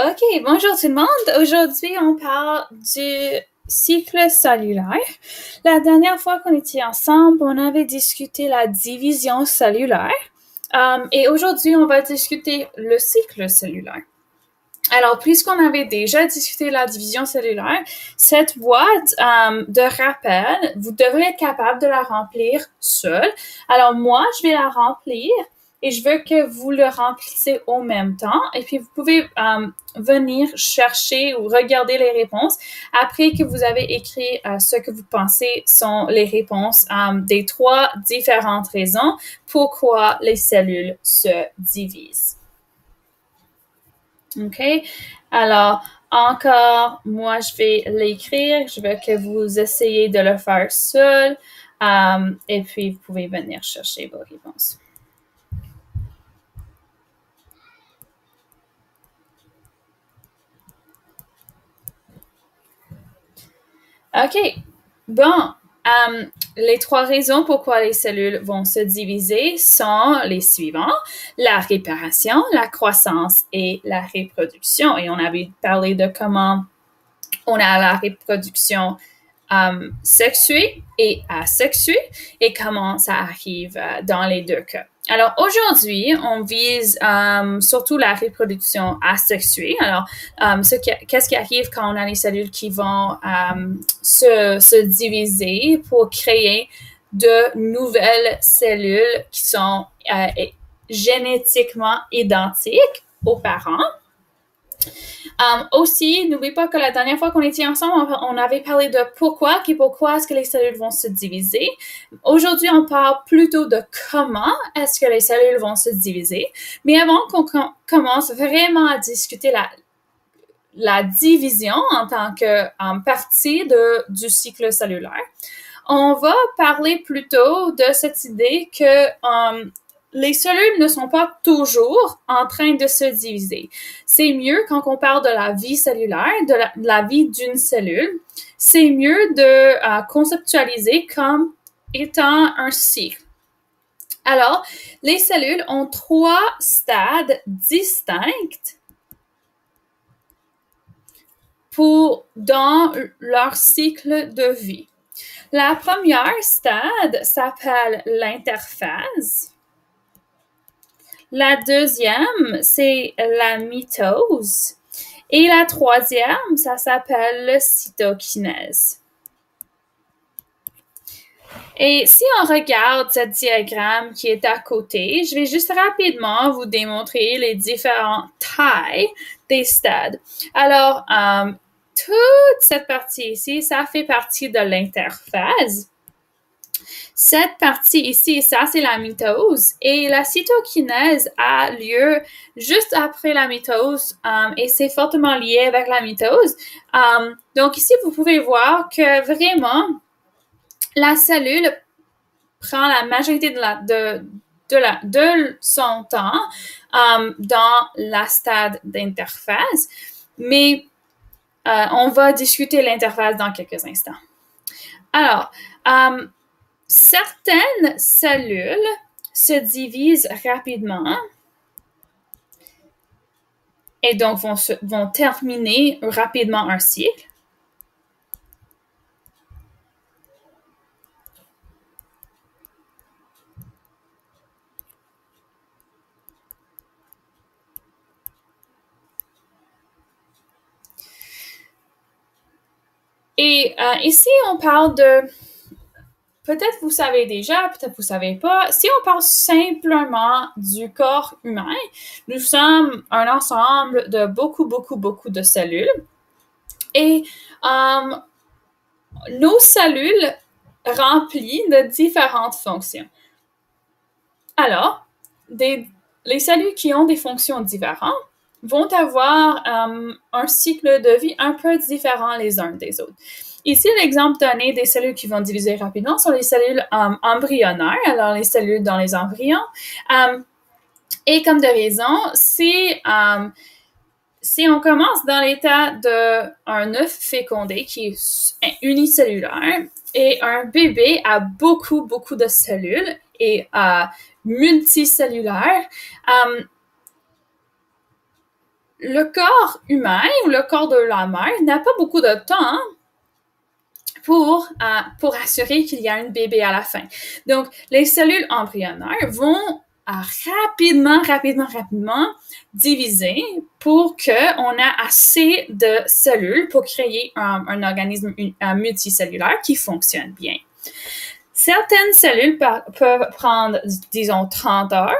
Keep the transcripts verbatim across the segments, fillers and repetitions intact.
OK, bonjour tout le monde. Aujourd'hui, on parle du cycle cellulaire. La dernière fois qu'on était ensemble, on avait discuté la division cellulaire. Um, et aujourd'hui, on va discuter le cycle cellulaire. Alors, puisqu'on avait déjà discuté la division cellulaire, cette boîte um, de rappel, vous devrez être capable de la remplir seul. Alors, moi, je vais la remplir et je veux que vous le remplissez au même temps. Et puis, vous pouvez um, venir chercher ou regarder les réponses après que vous avez écrit uh, ce que vous pensez sont les réponses um, des trois différentes raisons pourquoi les cellules se divisent. OK? Alors, encore, moi, je vais l'écrire. Je veux que vous essayez de le faire seul. Um, et puis, vous pouvez venir chercher vos réponses. OK. Bon. Um, les trois raisons pourquoi les cellules vont se diviser sont les suivants: la réparation, la croissance et la reproduction. Et on avait parlé de comment on a la reproduction um, sexuée et asexuée et comment ça arrive uh, dans les deux cas. Alors aujourd'hui, on vise um, surtout la reproduction asexuée. Alors, um, ce qui, qu'est-ce qui arrive quand on a les cellules qui vont um, se, se diviser pour créer de nouvelles cellules qui sont uh, génétiquement identiques aux parents? Um, aussi, n'oubliez pas que la dernière fois qu'on était ensemble, on avait parlé de pourquoi et pourquoi est-ce que les cellules vont se diviser. Aujourd'hui, on parle plutôt de comment est-ce que les cellules vont se diviser. Mais avant qu'on com- commence vraiment à discuter la, la division en tant que um, partie de, du cycle cellulaire, on va parler plutôt de cette idée que um, les cellules ne sont pas toujours en train de se diviser. C'est mieux quand on parle de la vie cellulaire, de la, de la vie d'une cellule, c'est mieux de euh, conceptualiser comme étant un cycle. Alors, les cellules ont trois stades distincts pour, dans leur cycle de vie. La première stade s'appelle l'interphase. La deuxième, c'est la mitose. Et la troisième, ça s'appelle le cytokinèse. Et si on regarde ce diagramme qui est à côté, je vais juste rapidement vous démontrer les différentes tailles des stades. Alors, um, toute cette partie ici, ça fait partie de l'interphase. Cette partie ici, ça, c'est la mitose. Et la cytokinèse a lieu juste après la mitose um, et c'est fortement lié avec la mitose. Um, donc ici, vous pouvez voir que vraiment, la cellule prend la majorité de, la, de, de, la, de son temps um, dans la stade d'interphase. Mais euh, on va discuter l'interphase dans quelques instants. Alors, um, certaines cellules se divisent rapidement et donc vont, se, vont terminer rapidement un cycle. Et euh, ici, on parle de... Peut-être vous savez déjà, peut-être vous savez pas. Si on parle simplement du corps humain, nous sommes un ensemble de beaucoup, beaucoup, beaucoup de cellules. Et um, nos cellules remplissent de différentes fonctions. Alors, des, les cellules qui ont des fonctions différentes vont avoir um, un cycle de vie un peu différent les uns des autres. Ici, l'exemple donné des cellules qui vont diviser rapidement sont les cellules um, embryonnaires, alors les cellules dans les embryons. Um, et comme de raison, si, um, si on commence dans l'état d'un œuf fécondé qui est unicellulaire et un bébé a beaucoup, beaucoup de cellules et uh, multicellulaires, um, le corps humain ou le corps de la mère n'a pas beaucoup de temps pour, euh, pour assurer qu'il y a un bébé à la fin. Donc, les cellules embryonnaires vont à rapidement, rapidement, rapidement diviser pour qu'on ait assez de cellules pour créer un, un organisme un multicellulaire qui fonctionne bien. Certaines cellules peuvent prendre, disons, trente heures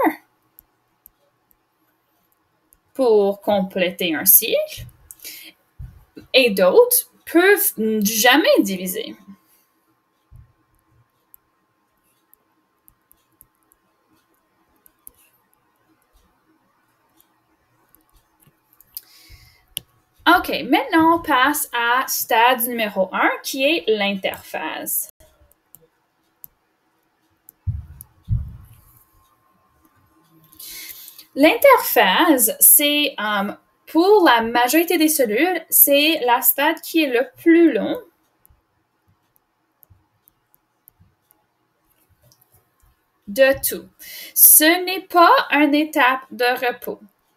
pour compléter un cycle et d'autres peuvent jamais diviser. OK, maintenant on passe à stade numéro un qui est l'interphase. L'interphase, c'est um, pour la majorité des cellules, c'est la stade qui est le plus long. De tout. Ce n'est pas une étape de repos.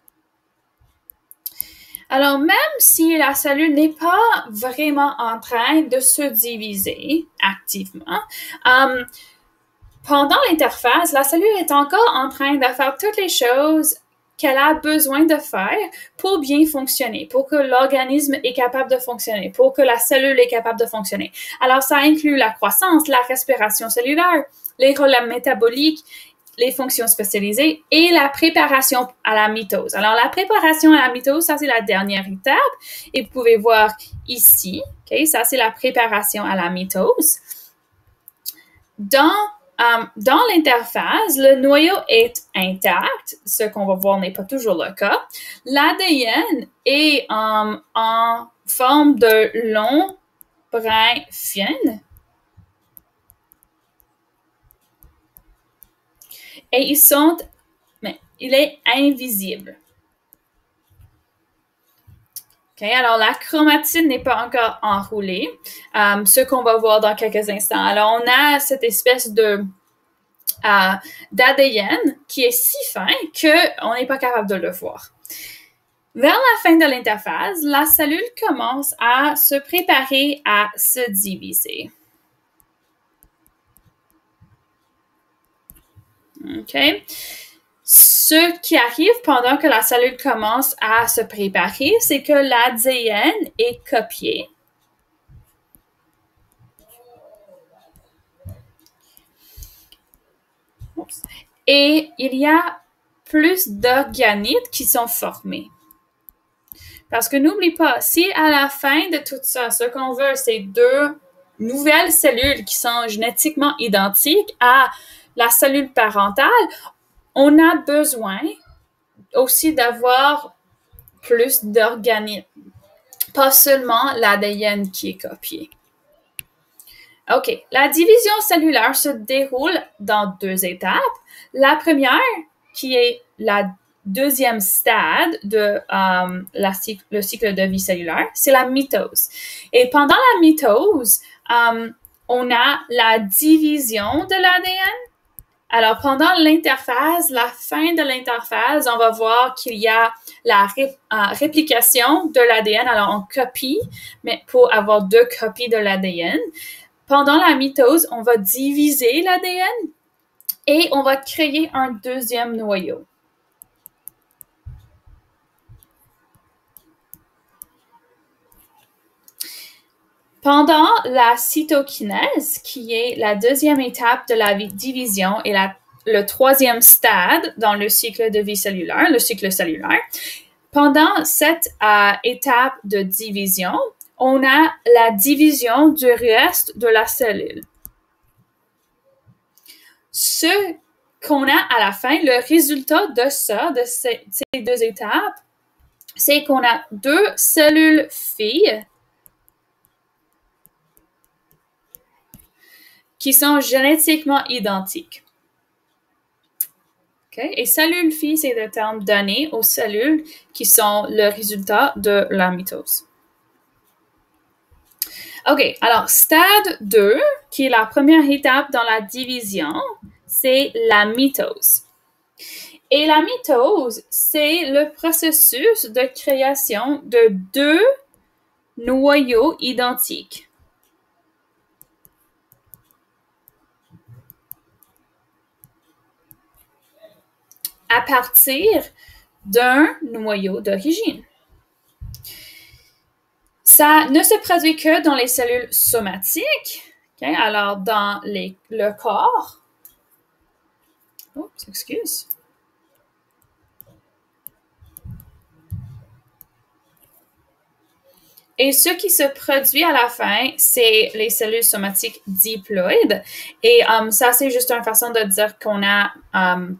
Alors, même si la cellule n'est pas vraiment en train de se diviser activement, um, pendant l'interphase, la cellule est encore en train de faire toutes les choses qu'elle a besoin de faire pour bien fonctionner, pour que l'organisme est capable de fonctionner, pour que la cellule est capable de fonctionner. Alors, ça inclut la croissance, la respiration cellulaire, les relais métaboliques, les fonctions spécialisées et la préparation à la mitose. Alors, la préparation à la mitose, ça, c'est la dernière étape. Et vous pouvez voir ici, okay, ça, c'est la préparation à la mitose. Dans Um, dans l'interphase, le noyau est intact, ce qu'on va voir n'est pas toujours le cas. L'A D N est um, en forme de long brin fin. Et ils sont, mais il est invisible. Okay, alors, la chromatine n'est pas encore enroulée, um, ce qu'on va voir dans quelques instants. Alors, on a cette espèce de uh, d'A D N qui est si fin qu'on n'est pas capable de le voir. Vers la fin de l'interphase, la cellule commence à se préparer à se diviser. OK? Ce qui arrive pendant que la cellule commence à se préparer, c'est que l'A D N est copié. Oups. Et il y a plus d'organites qui sont formés. Parce que n'oublie pas, si à la fin de tout ça, ce qu'on veut, c'est deux nouvelles cellules qui sont génétiquement identiques à la cellule parentale, on a besoin aussi d'avoir plus d'organites, pas seulement l'A D N qui est copié. OK, la division cellulaire se déroule dans deux étapes. La première, qui est la deuxième stade de um, la, le cycle de vie cellulaire, c'est la mitose. Et pendant la mitose, um, on a la division de l'A D N. Alors, pendant l'interphase, la fin de l'interphase, on va voir qu'il y a la ré, euh, réplication de l'A D N. Alors, on copie, mais pour avoir deux copies de l'A D N. Pendant la mitose, on va diviser l'A D N et on va créer un deuxième noyau. Pendant la cytokinèse, qui est la deuxième étape de la division et la, le troisième stade dans le cycle de vie cellulaire, le cycle cellulaire, pendant cette euh, étape de division, on a la division du reste de la cellule. Ce qu'on a à la fin, le résultat de ça, de ces, ces deux étapes, c'est qu'on a deux cellules filles qui sont génétiquement identiques. Okay? Et cellules filles, c'est le terme donné aux cellules qui sont le résultat de la mitose. OK, alors stade deux, qui est la première étape dans la division, c'est la mitose. Et la mitose, c'est le processus de création de deux noyaux identiques. À partir d'un noyau d'origine. Ça ne se produit que dans les cellules somatiques. Okay? Alors, dans les, le corps, oh, excuse. Et ce qui se produit à la fin, c'est les cellules somatiques diploïdes. Et um, ça, c'est juste une façon de dire qu'on a um,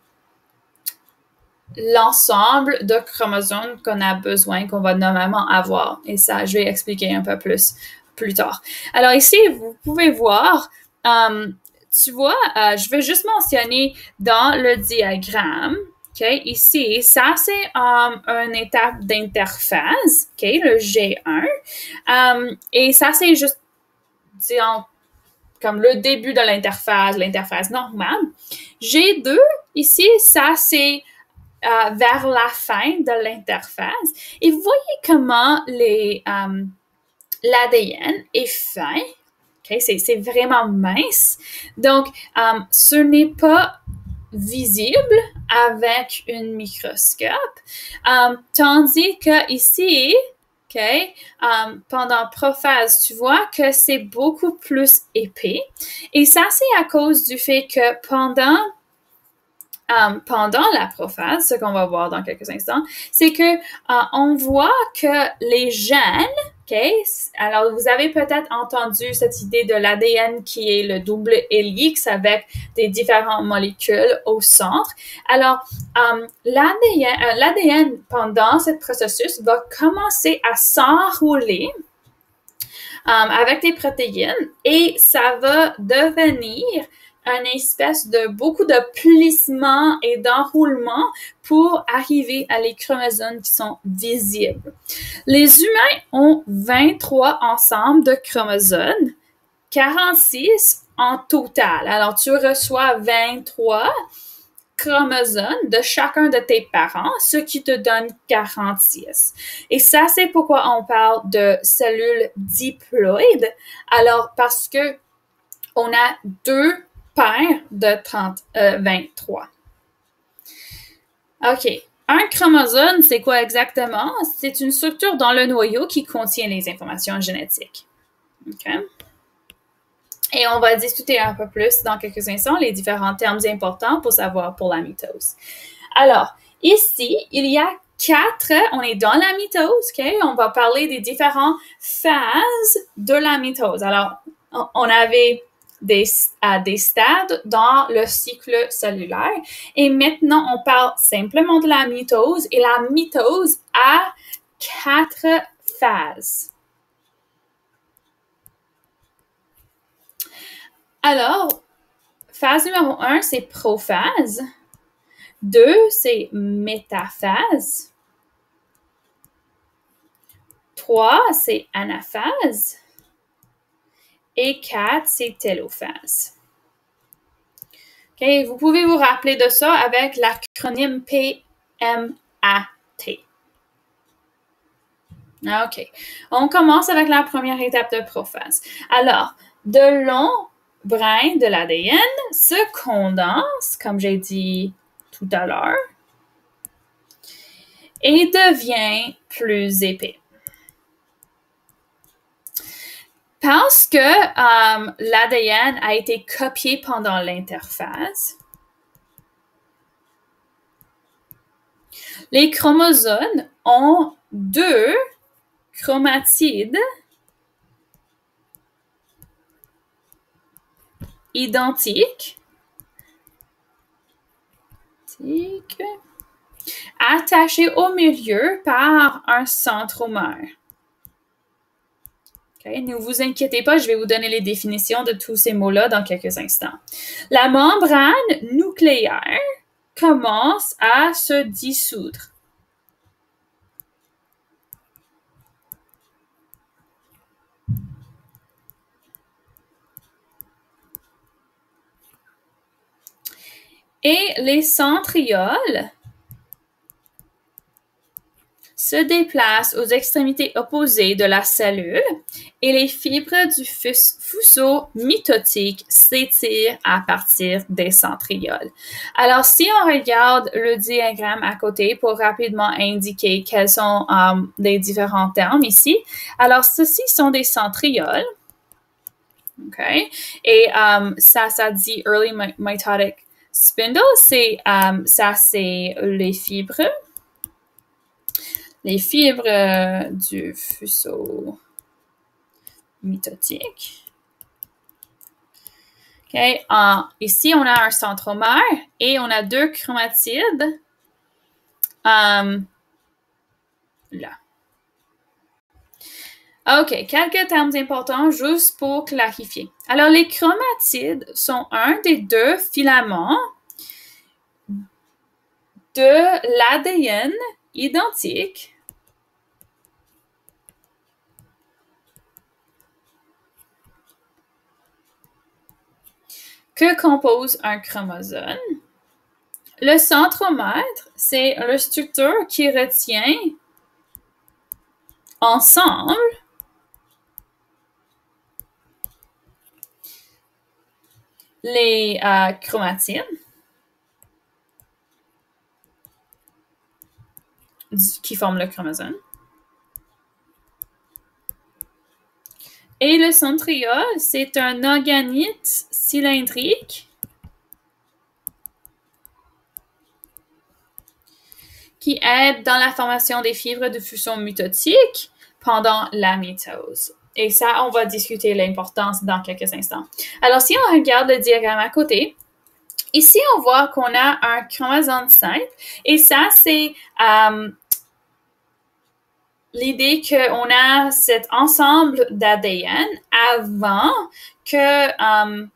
l'ensemble de chromosomes qu'on a besoin, qu'on va normalement avoir. Et ça, je vais expliquer un peu plus plus tard. Alors ici, vous pouvez voir, um, tu vois, uh, je veux juste mentionner dans le diagramme, OK, ici, ça c'est um, une étape d'interphase, OK, le G un. Um, et ça c'est juste, disons, comme le début de l'interphase, l'interphase normale. G deux, ici, ça c'est Uh, vers la fin de l'interphase. Et vous voyez comment les, um, l'A D N est fin. Okay? C'est, c'est vraiment mince. Donc, um, ce n'est pas visible avec un microscope. Um, tandis que ici, okay, um, pendant prophase, tu vois que c'est beaucoup plus épais. Et ça, c'est à cause du fait que pendant Um, pendant la prophase, ce qu'on va voir dans quelques instants, c'est que uh, on voit que les gènes, ok, alors vous avez peut-être entendu cette idée de l'A D N qui est le double hélice avec des différentes molécules au centre. Alors, um, l'A D N, euh, l'A D N pendant ce processus va commencer à s'enrouler um, avec des protéines et ça va devenir une espèce de beaucoup de plissement et d'enroulement pour arriver à les chromosomes qui sont visibles. Les humains ont vingt-trois ensembles de chromosomes, quarante-six en total. Alors, tu reçois vingt-trois chromosomes de chacun de tes parents, ce qui te donne quarante-six. Et ça, c'est pourquoi on parle de cellules diploïdes. Alors, parce que on a deux paire de trente, euh, vingt-trois. OK. Un chromosome, c'est quoi exactement? C'est une structure dans le noyau qui contient les informations génétiques. OK? Et on va discuter un peu plus dans quelques instants les différents termes importants pour savoir pour la mitose. Alors, ici, il y a quatre, on est dans la mitose, OK? On va parler des différentes phases de la mitose. Alors, on avait Des, à des stades dans le cycle cellulaire. Et maintenant, on parle simplement de la mitose. Et la mitose a quatre phases. Alors, phase numéro un, c'est prophase. Deux, c'est métaphase. Trois, c'est anaphase. Et quatre, c'est télophase. Okay, vous pouvez vous rappeler de ça avec l'acronyme P M A T. OK. On commence avec la première étape de prophase. Alors, de longs brins de l'A D N se condensent, comme j'ai dit tout à l'heure, et devient plus épais. Parce que um, l'A D N a été copié pendant l'interphase, les chromosomes ont deux chromatides identiques attachés au milieu par un centromère. Okay, ne vous inquiétez pas, je vais vous donner les définitions de tous ces mots-là dans quelques instants. La membrane nucléaire commence à se dissoudre. Et les centrioles se déplacent aux extrémités opposées de la cellule et les fibres du fuseau mitotique s'étirent à partir des centrioles. Alors, si on regarde le diagramme à côté pour rapidement indiquer quels sont um, les différents termes ici, alors ceux-ci sont des centrioles. OK? Et um, ça, ça dit early mitotic spindle, c'est um, ça, c'est les fibres. Les fibres du fuseau mitotique. Okay. Uh, ici, on a un centromère et on a deux chromatides. Um, là. OK, quelques termes importants juste pour clarifier. Alors, les chromatides sont un des deux filaments de l'A D N identique que compose un chromosome. Le centromère, c'est la structure qui retient ensemble les euh, chromatides qui forment le chromosome. Et le centriole, c'est un organite cylindrique qui aide dans la formation des fibres de fusion mitotique pendant la mitose. Et ça, on va discuter l'importance dans quelques instants. Alors, si on regarde le diagramme à côté, ici, on voit qu'on a un chromosome simple. Et ça, c'est euh, l'idée qu'on a cet ensemble d'A D N avant que um,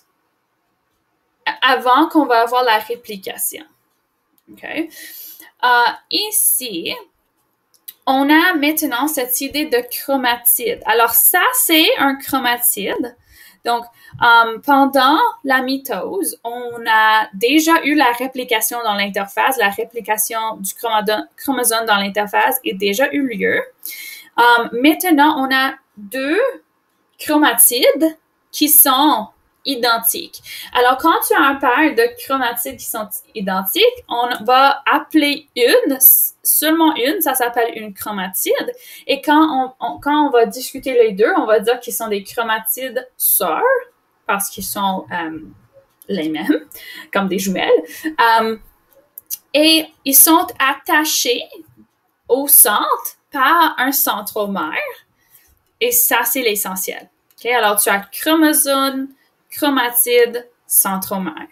avant qu'on va avoir la réplication. Okay? Uh, ici, on a maintenant cette idée de chromatide. Alors, ça, c'est un chromatide. Donc, um, pendant la mitose, on a déjà eu la réplication dans l'interphase. La réplication du chromosome dans l'interphase a déjà eu lieu. Um, maintenant, on a deux chromatides qui sont identiques. Alors, quand tu as un paire de chromatides qui sont identiques, on va appeler une, seulement une, ça s'appelle une chromatide. Et quand on, on, quand on va discuter les deux, on va dire qu'ils sont des chromatides sœurs, parce qu'ils sont euh, les mêmes, comme des jumelles. Um, et ils sont attachés au centre par un centromère. Et ça, c'est l'essentiel. Okay? Alors, tu as chromosome, chromatide, centromère.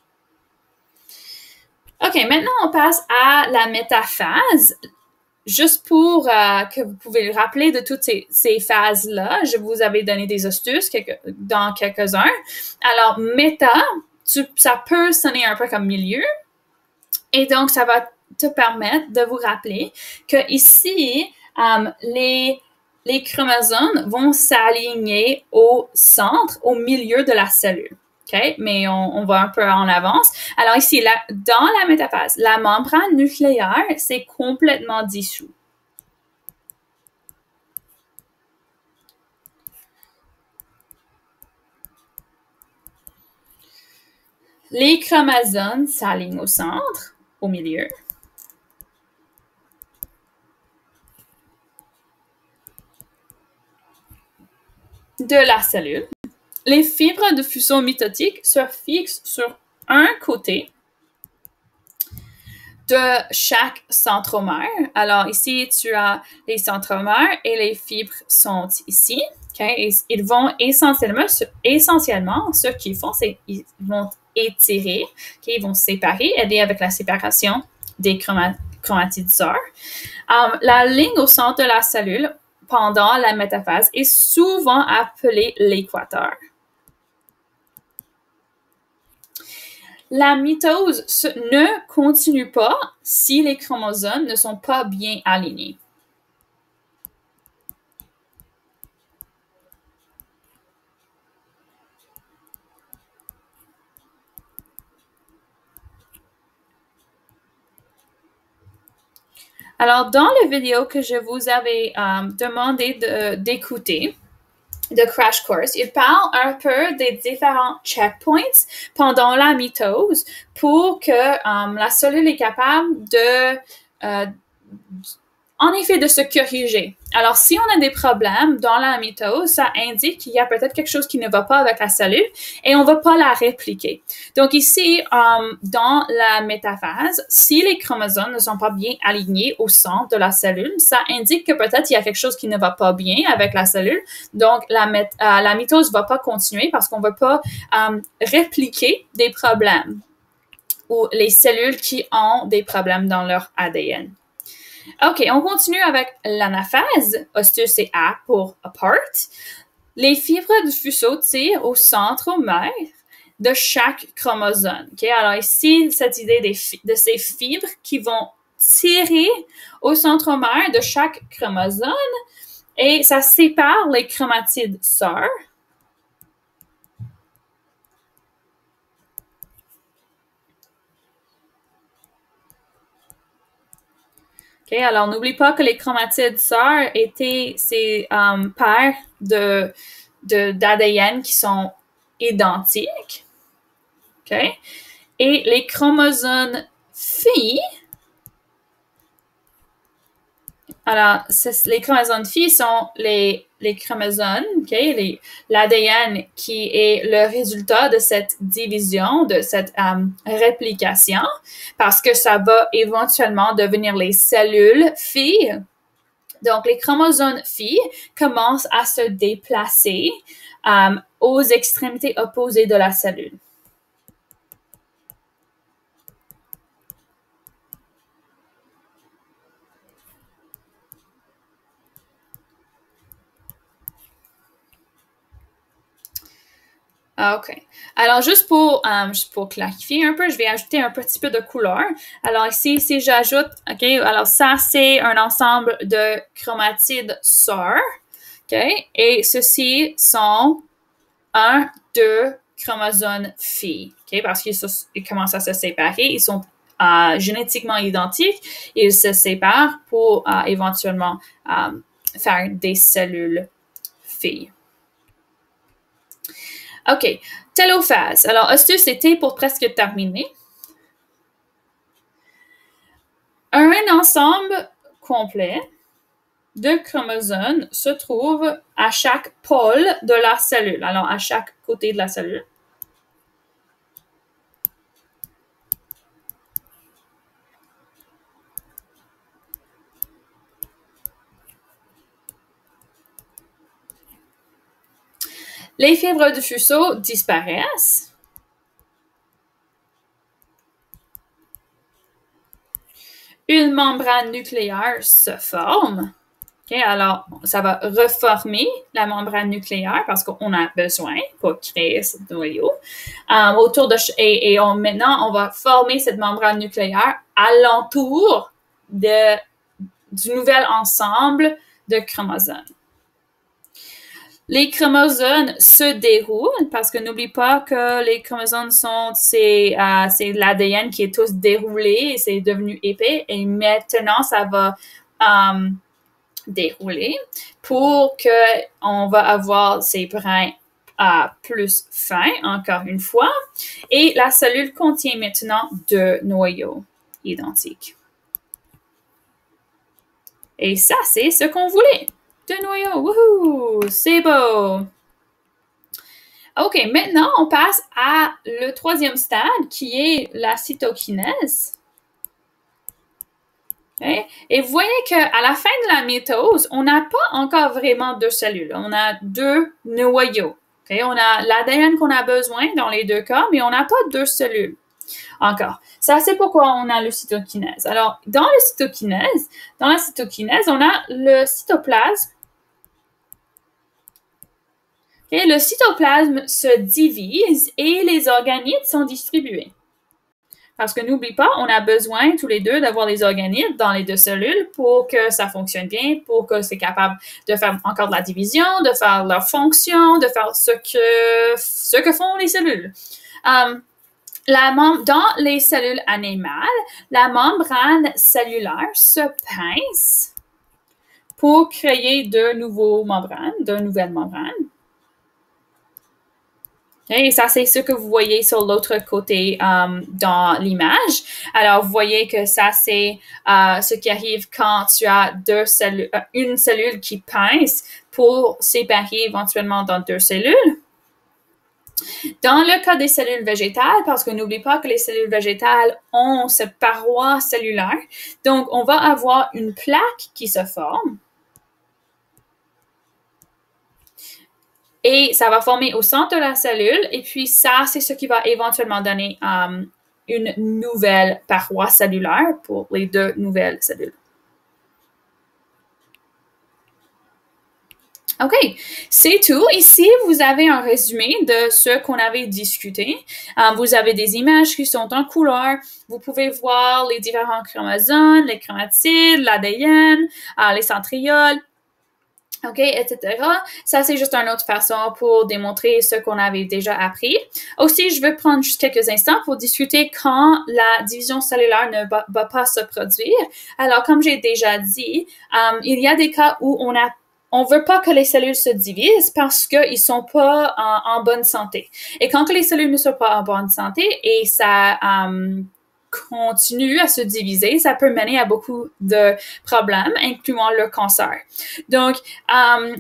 OK, maintenant, on passe à la métaphase. Juste pour euh, que vous pouvez vous rappeler de toutes ces, ces phases-là, je vous avais donné des astuces quelques, dans quelques-uns. Alors, méta, tu, ça peut sonner un peu comme milieu. Et donc, ça va te permettre de vous rappeler que ici, um, les les chromosomes vont s'aligner au centre, au milieu de la cellule. OK? Mais on, on va un peu en avance. Alors ici, là, dans la métaphase, la membrane nucléaire, c'est complètement dissous. Les chromosomes s'alignent au centre, au milieu. De la cellule. Les fibres de fusion mitotique se fixent sur un côté de chaque centromère. Alors ici, tu as les centromères et les fibres sont ici. Okay? Et ils vont essentiellement, essentiellement, ce qu'ils font, c'est qu'ils vont étirer, okay? Ils vont se séparer, aider avec la séparation des chromatides sœurs. Um, la ligne au centre de la cellule pendant la métaphase est souvent appelée l'équateur. La mitose ne continue pas si les chromosomes ne sont pas bien alignés. Alors, dans la vidéo que je vous avais euh, demandé d'écouter, de, de Crash Course, il parle un peu des différents checkpoints pendant la mitose pour que euh, la cellule est capable de, euh, en effet, de se corriger. Alors, si on a des problèmes dans la mitose, ça indique qu'il y a peut-être quelque chose qui ne va pas avec la cellule et on ne va pas la répliquer. Donc ici, um, dans la métaphase, si les chromosomes ne sont pas bien alignés au centre de la cellule, ça indique que peut-être il y a quelque chose qui ne va pas bien avec la cellule. Donc, la, euh, la mitose ne va pas continuer parce qu'on ne va pas um, répliquer des problèmes ou les cellules qui ont des problèmes dans leur A D N. OK, on continue avec l'anaphase. Ostus, c'est A pour apart. Les fibres du fuseau tirent au centromère de chaque chromosome. OK, alors ici, cette idée des de ces fibres qui vont tirer au centromère de chaque chromosome et ça sépare les chromatides sœurs. Okay, alors, n'oublie pas que les chromatides sœurs étaient ces um, paires de, de, d'A D N qui sont identiques. Okay? Et les chromosomes filles, alors, les chromosomes filles sont les, les chromosomes, okay, l'A D N qui est le résultat de cette division, de cette um, réplication, parce que ça va éventuellement devenir les cellules filles. Donc, les chromosomes filles commencent à se déplacer um, aux extrémités opposées de la cellule. OK. Alors, juste pour, um, juste pour clarifier un peu, je vais ajouter un petit peu de couleur. Alors, ici, si j'ajoute, OK, alors ça, c'est un ensemble de chromatides sœurs. OK? Et ceux-ci sont un, deux chromosomes filles. OK? Parce qu'ils ils commencent à se séparer. Ils sont euh, génétiquement identiques. Ils se séparent pour euh, éventuellement euh, faire des cellules filles. OK. Télophase. Alors, Ostus, c'était pour presque terminer. Un ensemble complet de chromosomes se trouve à chaque pôle de la cellule. Alors, à chaque côté de la cellule. Les fibres du fuseau disparaissent. Une membrane nucléaire se forme. Okay, alors, ça va reformer la membrane nucléaire parce qu'on a besoin pour créer ce noyau. Um, autour de, et et on, maintenant, on va former cette membrane nucléaire alentour de, du nouvel ensemble de chromosomes. Les chromosomes se déroulent parce que n'oublie pas que les chromosomes sont, c'est, euh, c'est l'A D N qui est tous déroulé et c'est devenu épais et maintenant ça va um, dérouler pour que on va avoir ces brins uh, plus fins encore une fois et la cellule contient maintenant deux noyaux identiques. Et ça, c'est ce qu'on voulait. Deux noyaux, wouhou, c'est beau. OK, maintenant, on passe à le troisième stade qui est la cytokinèse. Okay? Et vous voyez qu'à la fin de la mitose, on n'a pas encore vraiment deux cellules. On a deux noyaux. Okay? On a l'A D N qu'on a besoin dans les deux cas, mais on n'a pas deux cellules encore. Ça, c'est pourquoi on a le cytokinèse. Alors, dans le cytokinèse, dans la cytokinèse, on a le cytoplasme. Okay? Le cytoplasme se divise et les organites sont distribués. Parce que n'oublie pas, on a besoin tous les deux d'avoir des organites dans les deux cellules pour que ça fonctionne bien, pour que c'est capable de faire encore de la division, de faire leur fonction, de faire ce que, ce que font les cellules. Um, la mem- dans les cellules animales, la membrane cellulaire se pince pour créer de nouveaux membranes, de nouvelles membranes. Et ça, c'est ce que vous voyez sur l'autre côté um, dans l'image. Alors, vous voyez que ça, c'est uh, ce qui arrive quand tu as deux cellules, uh, une cellule qui pince pour séparer éventuellement dans deux cellules. Dans le cas des cellules végétales, parce que n'oublie pas que les cellules végétales ont cette paroi cellulaire, donc on va avoir une plaque qui se forme. Et ça va former au centre de la cellule. Et puis ça, c'est ce qui va éventuellement donner um, une nouvelle paroi cellulaire pour les deux nouvelles cellules. OK, c'est tout. Ici, vous avez un résumé de ce qu'on avait discuté. Um, vous avez des images qui sont en couleur. Vous pouvez voir les différents chromosomes, les chromatides, l'A D N, uh, les centrioles. OK, et cetera. Ça, c'est juste une autre façon pour démontrer ce qu'on avait déjà appris. Aussi, je veux prendre juste quelques instants pour discuter quand la division cellulaire ne va, va pas se produire. Alors, comme j'ai déjà dit, um, il y a des cas où on a on veut pas que les cellules se divisent parce qu'ils sont pas en, en bonne santé. Et quand que les cellules ne sont pas en bonne santé et ça um, continue à se diviser, ça peut mener à beaucoup de problèmes, incluant le cancer. Donc, um,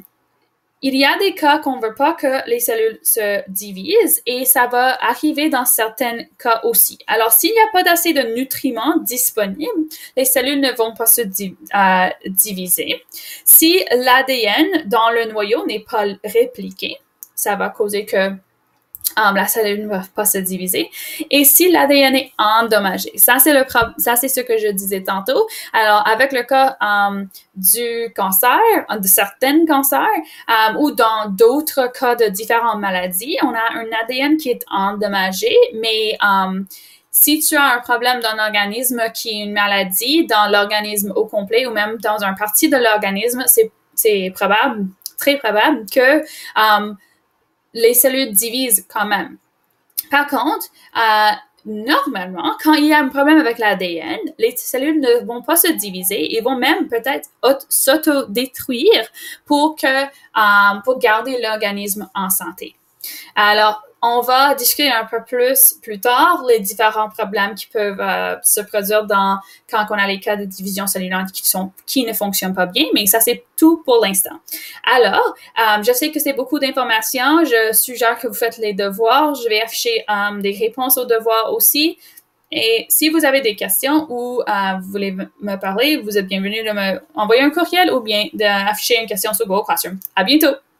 il y a des cas qu'on ne veut pas que les cellules se divisent et ça va arriver dans certains cas aussi. Alors, s'il n'y a pas d'assez de nutriments disponibles, les cellules ne vont pas se di- euh, diviser. Si l'A D N dans le noyau n'est pas répliqué, ça va causer que Um, la cellule ne va pas se diviser. Et si l'A D N est endommagé, ça c'est le pro- ça c'est ce que je disais tantôt. Alors avec le cas um, du cancer, de certains cancers, um, ou dans d'autres cas de différentes maladies, on a un A D N qui est endommagé, mais um, si tu as un problème dans l'organisme qui est une maladie, dans l'organisme au complet ou même dans une partie de l'organisme, c'est, c'est probable, très probable que um, les cellules divisent quand même. Par contre, euh, normalement, quand il y a un problème avec l'A D N, les cellules ne vont pas se diviser et vont même peut-être s'autodétruire pour que, euh, pour garder l'organisme en santé. Alors, on va discuter un peu plus plus tard les différents problèmes qui peuvent euh, se produire dans quand on a les cas de division cellulaire qui sont qui ne fonctionnent pas bien, mais ça c'est tout pour l'instant. Alors, euh, je sais que c'est beaucoup d'informations. Je suggère que vous faites les devoirs. Je vais afficher euh, des réponses aux devoirs aussi. Et si vous avez des questions ou euh, vous voulez me parler, vous êtes bienvenue de me envoyer un courriel ou bien d'afficher une question sur Google Classroom. À bientôt!